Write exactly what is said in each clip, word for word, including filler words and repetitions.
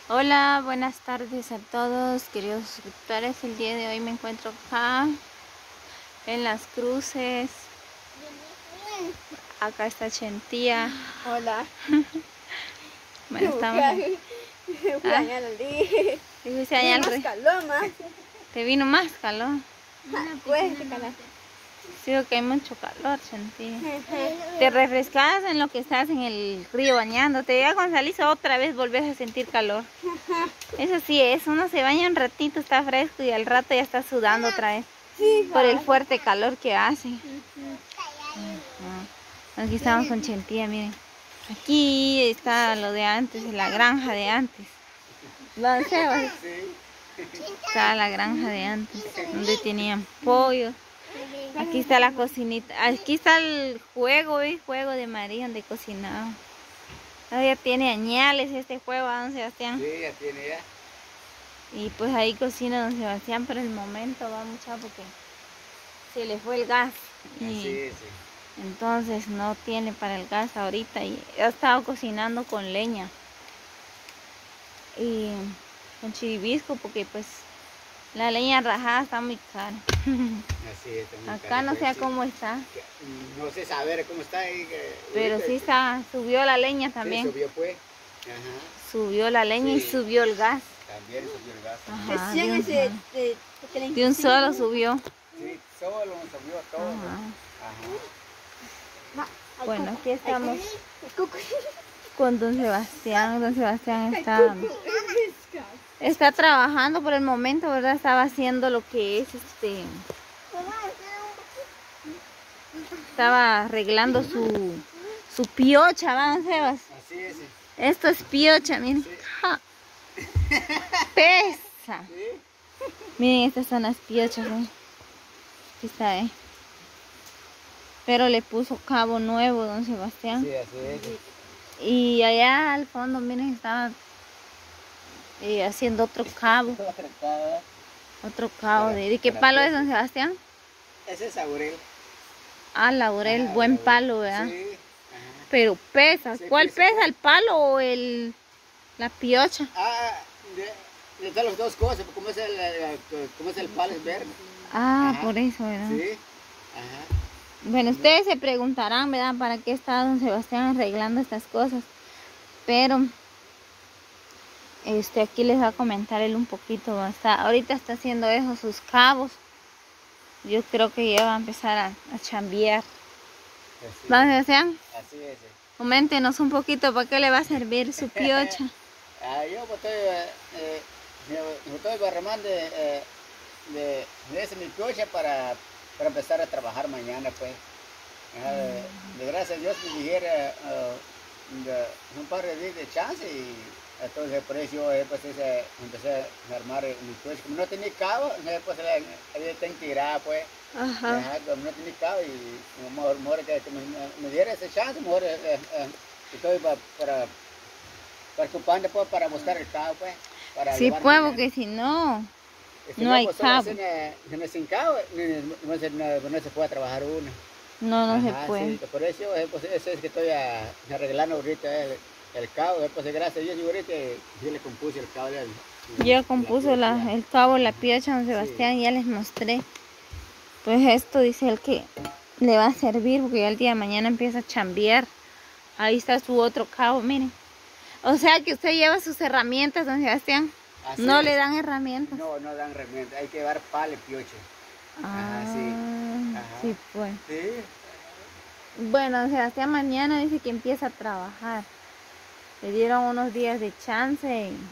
Hola, buenas tardes a todos, queridos suscriptores. El día de hoy me encuentro acá en Las Cruces. Acá está Chentía. Hola. Bueno, estamos. ¿Ah? ¿Te ¿Te fuiste allá al re- calor más? ¿Te vino más calor? Pues, calor. Sí, que hay mucho calor, Chentía. Te refrescas en lo que estás en el río bañándote. Ya cuando salís otra vez volvés a sentir calor. Eso sí es, uno se baña un ratito, está fresco y al rato ya está sudando otra vez. Sí, Por el fuerte calor que hace. Ajá. Aquí estamos con Chentía, miren. Aquí está lo de antes, la granja de antes. ¿Dónde se va? Está la granja de antes, donde tenían pollo. Aquí está la cocinita. Aquí está el juego, el juego de María donde cocinaba. Ya tiene añales este juego, ¿a don Sebastián? Sí, ya tiene ya. Y pues ahí cocina don Sebastián, pero el momento va mucho porque se le fue el gas. Y Sí, sí. entonces no tiene para el gas ahorita y ha estado cocinando con leña. Y con chiribisco porque pues la leña rajada está muy cara. Así es. Acá no sé cómo está. No sé saber cómo está ahí. Pero sí está, subió la leña también. Sí, subió pues. Ajá. Subió la leña Sí. y subió el gas. También subió el gas. Ajá, Decían de un, ese, de, de, de un solo subió. Sí, solo subió todo. Ajá. Ajá. Bueno, aquí estamos con don Sebastián. Don Sebastián está, está trabajando por el momento, ¿verdad? Estaba haciendo lo que es este... Estaba arreglando su, su piocha, ¿va, don Sebas? Así es. Esto es piocha, miren. Sí. Ja. Pesa. Sí. Miren, estas son las piochas, ¿eh? Aquí está, ¿eh? Pero le puso cabo nuevo, don Sebastián. Sí, así es. Y allá al fondo, miren, estaba eh, haciendo otro cabo. Otro cabo. ¿De, ¿de qué palo es, don Sebastián? Ese es laurel. Ah, laurel, Ah, buen laurel. palo, ¿verdad? Sí. Ajá. Pero pesa. Sí, ¿Cuál pesa. pesa, el palo o el la piocha? Ah, de, de las dos cosas, como es el, el- como es el palo es verde. Ah, Ajá. por eso, ¿verdad? Sí. Ajá. Bueno, ustedes se preguntarán, ¿verdad? ¿Para qué está don Sebastián arreglando estas cosas? Pero este aquí les va a comentar él un poquito. Hasta ahorita está haciendo eso, sus cabos. Yo creo que ya va a empezar a, a chambear. Así ¿Va, es. Sebastián? Así es. Coméntenos un poquito para qué le va a servir su piocha. Ah, yo pues, estoy, eh, eh, me- me estoy barramando de, eh, de, de ese mi piocha para, para empezar a trabajar mañana, pues. Ah, de, de gracias a Dios me dijera ah, de- un par de días de chance y entonces por eso yo eh, pues, ese, empecé a armar mi piocha. Como no tenía cabo, eh, pues había tengo que tirar, pues. Ajá. Ajá, como no tenía cabo y mejor, mejor que, que me, me diera ese chance, mejor eh, eh, estoy pa- para preocupando pues para buscar el cabo pues. Para Sí, llevar pues, mañana. porque si no, Y si no hay pues, solo cabo. sin, eh, sin- sin cabo, ni- ni- no, se, no, no se puede trabajar uno. No, no Ajá, se puede. sí, por eso, eh, pues, eso es que estoy ah, arreglando ahorita el, el cabo, eh, pues gracias a Dios yo ahorita yo le compuse el cabo del... Yo compuso la, piocha. el cabo, la piocha, don Sebastián, ya les mostré. Pues esto dice él que le va a servir porque ya el día de mañana empieza a chambear. Ahí está su otro cabo, miren. O sea que usted lleva sus herramientas, don Sebastián. Así No es. le dan herramientas. No, no dan herramientas, hay que llevar palo y piocha. Ah, Ajá, sí. Ajá. sí, pues. Sí. Bueno, don Sebastián mañana dice que empieza a trabajar. Le dieron unos días de chance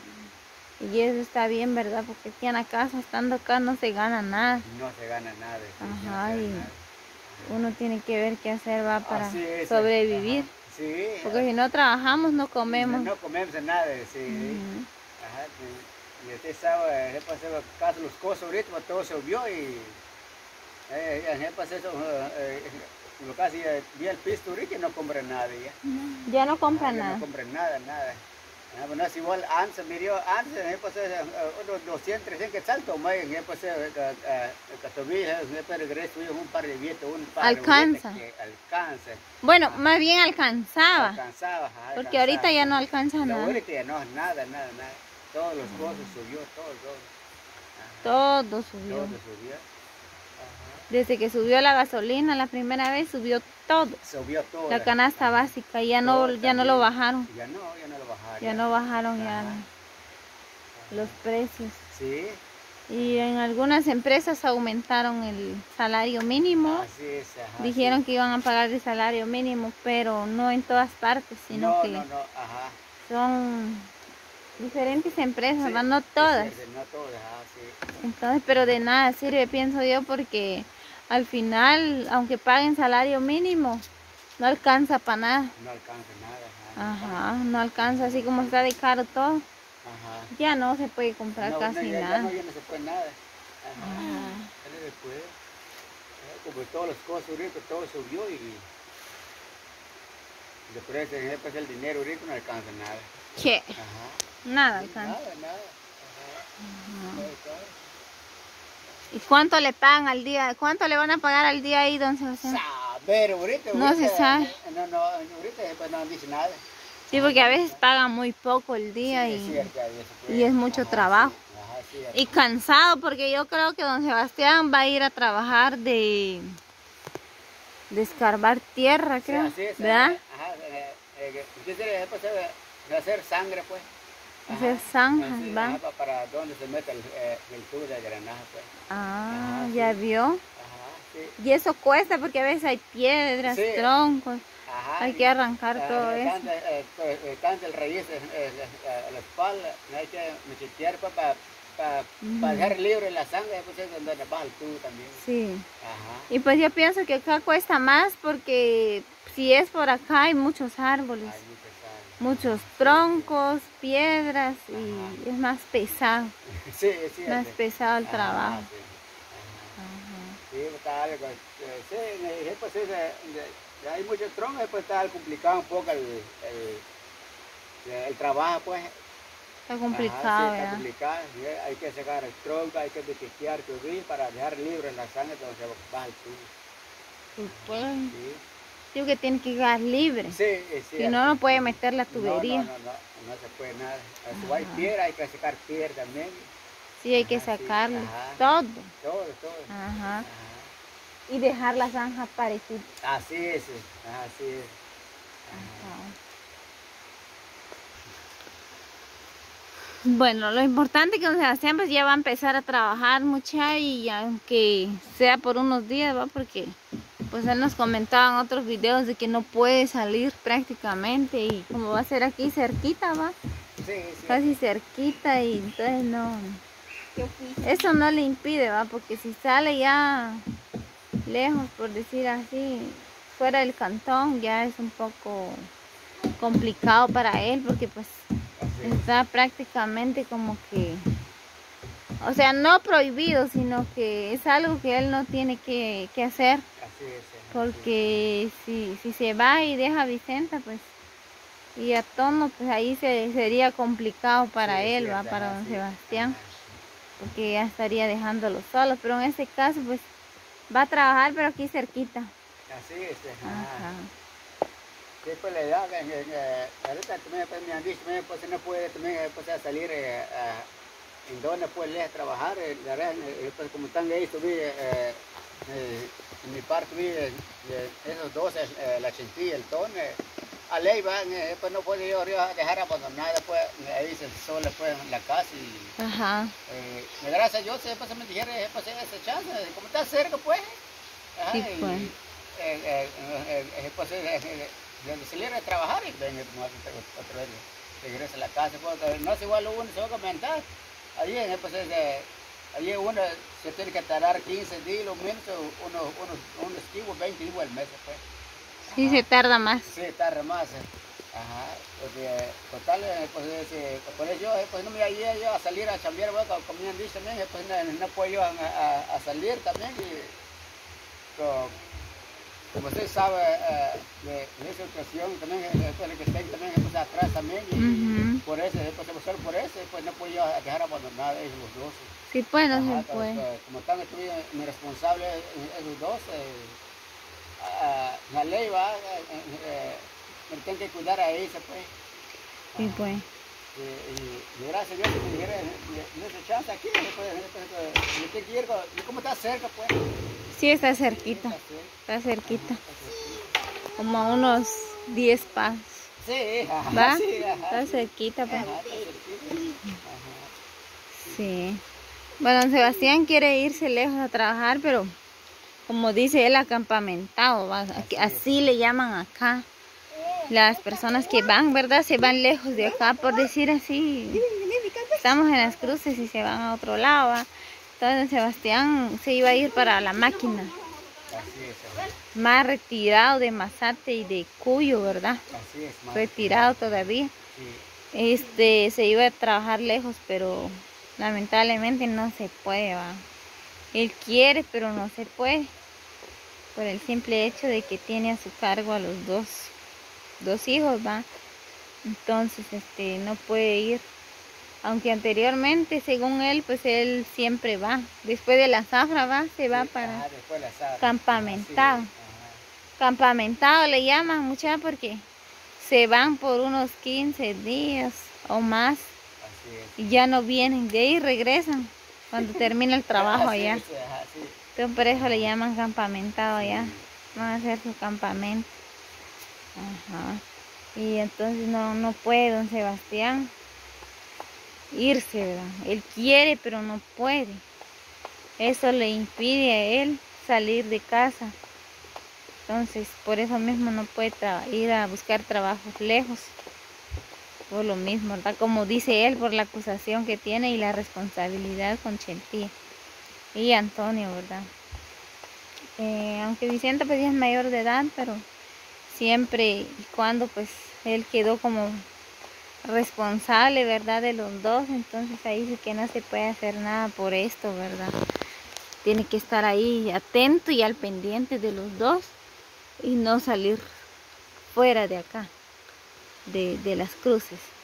y, y eso está bien, ¿verdad? Porque aquí en la casa, estando acá, no se gana nada. No se gana nada. Sí, Ajá, no se y gana nada. uno tiene que ver qué hacer, va, para Así es, sobrevivir. ajá. Sí. Porque si no trabajamos, no comemos. No, no comemos nada, sí. Ujú. Ajá, sí. Y usted sabe, se pasó casi los cosas ahorita, pues, todo se vio y eh, ya se pasó eso, eh, lo casi eh, vi el pisto ahorita y no compré nada ya. Ya no compran Ah, ya nada. No compré nada, nada. Ah, bueno, es igual antes, miró antes, me pasé eh, unos doscientos, trescientos que salto, me pasé Catovilla, me regreso un par de vietos, un par Alcanza. de vietos que alcanza. Bueno, más bien alcanzaba. Alcanzaba, ajá, Porque alcanzaba. ahorita ya no alcanza No, nada. ahorita ya no, nada, nada, nada. todos los costos subió, todo, todo. Ajá. Todo subió. Todo subió. Ajá. Desde que subió la gasolina la primera vez, subió todo. Subió todo. La canasta básica, ya no, ya no lo bajaron. Ya no, ya no lo bajaron. Ya no bajaron ya Ajá. los precios. Sí. Y en algunas empresas aumentaron el salario mínimo. Así es, ajá, Dijeron sí. que iban a pagar el salario mínimo, pero no en todas partes, sino no, que no, no, ajá. son diferentes empresas, Sí, ¿verdad? No todas. es cierto, no todas, ajá, sí. Entonces, pero de nada sirve, pienso yo, porque al final, aunque paguen salario mínimo, no alcanza para nada. No alcanza nada, ajá. Ajá, no alcanza, así como está de caro todo. Ajá. Ya no se puede comprar No, casi no, ya, nada. Ya no, ya no se puede nada. Ajá. Ajá. Ya no se puede. Eh, Como todas las cosas ahorita, todo subió y después después el dinero ahorita no alcanza nada. ¿Qué? Ajá. Nada Sí, alcanza. Nada, nada. Ajá. Ajá. Todo, todo. ¿Y cuánto le pagan al día? ¿Cuánto le van a pagar al día ahí, don Sebastián? Saber, ahorita, No ahorita, se sabe. No, no, ahorita pues no han dicho nada. Sí, porque a veces pagan muy poco el día Sí, es y, cierto, ahí se puede. y es mucho Ajá, trabajo. sí, ajá, sí, Y cansado, porque yo creo que don Sebastián va a ir a trabajar de, de escarbar tierra, sí, creo. así es, ¿Verdad? Ajá, eh, eh, usted quiere pues, eh, de hacer sangre, pues. Ajá, Hacer zanjas, así, ¿va? ajá, pa- para donde se mete el, eh, el tubo de granaje, pues. Ah, Ajá, ya sí. vio. Ajá, sí. Y eso cuesta porque a veces hay piedras, Sí. troncos. Ajá, Hay y, que arrancar ah, todo eh, eso. Tanto, eh, pues, eh, tanto el raíz eh, eh, eh, la espalda, no hay que mechetear para pa, pa, Ujú. pa dejar libre la sangre, pues es donde le baja el tubo también. Sí. Ajá. Y pues yo pienso que acá cuesta más porque si es por acá hay muchos árboles, Hay mucha sangre. muchos troncos, piedras y Ajá. es más pesado, Sí, sí. más sí. pesado el Ajá, trabajo. sí. Ajá. Ajá. Sí, está algo, eh, sí, eh, pues, es, eh, de- hay muchos troncos, pues está complicado un poco el, el, el trabajo, pues. Está Ajá, complicado, sí, está ¿verdad? complicado. Sí, hay que sacar el tronco, hay que dequitear todo para dejar libre la sangre donde se baja el tubo. Sí, pues, Sí, digo que tiene que quedar libre, sí, es si cierto. no, no puede meter la No, tubería. No, no, no, no se puede nada. Si hay Ajá. piedra, hay que sacar piedra también. Sí, hay que Ajá, sí, sacarle ajá. todo. Todo, todo. Ajá. Ajá. Y dejar la zanja parecida. Así es, ajá, así es. Ajá. Ajá. Bueno, lo importante es que don Sebastián pues ya va a empezar a trabajar mucha y aunque sea por unos días, ¿va? Porque pues él nos comentaba en otros videos de que no puede salir prácticamente y como va a ser aquí cerquita, ¿va? Sí, sí. Casi cerquita y entonces no, Yo fui. eso no le impide, ¿va? Porque si sale ya lejos, por decir así, fuera del cantón, ya es un poco complicado para él porque pues Así es. está prácticamente como que, o sea, no prohibido, sino que es algo que él no tiene que, que hacer, Así es. ajá, porque si, si se va y deja a Vicenta, pues, y a Tono, pues ahí se, sería complicado para sí, él, sí, va, ajá, para don sí, Sebastián, ajá. porque ya estaría dejándolo solo, pero en este caso, pues, va a trabajar, pero aquí cerquita. Así es, ajá. Ajá. Sí, pues la edad, eh, eh, ahorita también pues, me han dicho, también, pues no puede también eh, pues, a salir eh, a, en donde puede ir a trabajar, eh, la verdad, eh, pues como están ahí, tuve, eh, eh, en mi parte, tuve, eh, esos dos, eh, la chintilla, el ton, eh, a ley van, eh, pues no puede yo arriba dejar abandonada, pues ahí se sola pues en la casa y Ajá. eh, gracias a Dios, eh, pues me dijeron, eh, pues esa chance, como está cerca pues, ajá, Sí, y, pues. eh, eh, eh, eh, pues eh, eh, de salir a trabajar y venga otra vez regresa a la casa, porque no es igual uno se va a comentar, allí eh, pues eh, allí uno se tiene que tardar quince días, lo menos unos unos unos esquivos, veinte días al mes pues. Sí, Ajá. se tarda más. Sí, tarda más. eh. Ajá, porque total, eh, pues, eh, por eso yo, eh, pues no me iba yo a salir a chambear, bueno, como, como me han dicho también, eh, pues no, no puedo yo a, a, a salir también y so, como usted sabe, eh, de, de esa situación también, eh, pues, el que tengo también, pues atrás también y Ujú. por eso, eh, pues solo por eso, pues no puedo yo dejar abandonar esos los dos. Sí, pues, no Ajá, se como, puede. como están estuvieron mi responsable esos dos, eh, ah, la ley va, eh, eh, me tengo que cuidar a ella, pues. Sí, pues. Y, y Y gracias a Dios, si me dijera, no se chance aquí, no se puede, yo te quiero, y como está cerca, pues. Sí, está cerquita, está cerquita, como a unos diez pasos. Sí, ajá, ¿Va? Sí, ajá, Está sí. cerquita, pues. Ajá, está cerquita. Ajá. Sí. Bueno, don Sebastián quiere irse lejos a trabajar, pero como dice él, acampamentado, ¿va? Aquí- así le llaman acá. Las personas que van, ¿verdad? Se van lejos de acá, por decir así. Estamos en Las Cruces y se van a otro lado, ¿va? Entonces don Sebastián se iba a ir para la máquina. Así es, ajá. Más retirado de Mazate y de Cuyo, ¿verdad? Así es, madre. Retirado todavía. Sí. Este, se iba a trabajar lejos, pero lamentablemente no se puede, ¿va? Él quiere, pero no se puede. Por el simple hecho de que tiene a su cargo a los dos, dos hijos, ¿va? Entonces, este, no puede ir. Aunque anteriormente, según él, pues él siempre va. Después de la zafra, va, se va Sí, para ajá, después la sal. campamentado. Así es, ajá. Campamentado le llaman mucha porque se van por unos quince días o más Así es. y ya no vienen. De ahí regresan cuando termina el trabajo Así allá. es, ajá, sí. Entonces por eso le llaman campamentado allá. Sí. Van a hacer su campamento. Ajá. Y entonces no, no puede don Sebastián irse, ¿verdad? Él quiere, pero no puede. Eso le impide a él salir de casa. Entonces, por eso mismo no puede ir a buscar trabajos lejos. Por lo mismo, ¿verdad? Como dice él, por la acusación que tiene y la responsabilidad con Chentía y Antonio, ¿verdad? Eh, aunque Vicente pues ya es mayor de edad, pero siempre y cuando pues él quedó como responsable, ¿verdad? De los dos, entonces ahí sí que no se puede hacer nada por esto, ¿verdad? Tiene que estar ahí atento y al pendiente de los dos y no salir fuera de acá, de, de Las Cruces.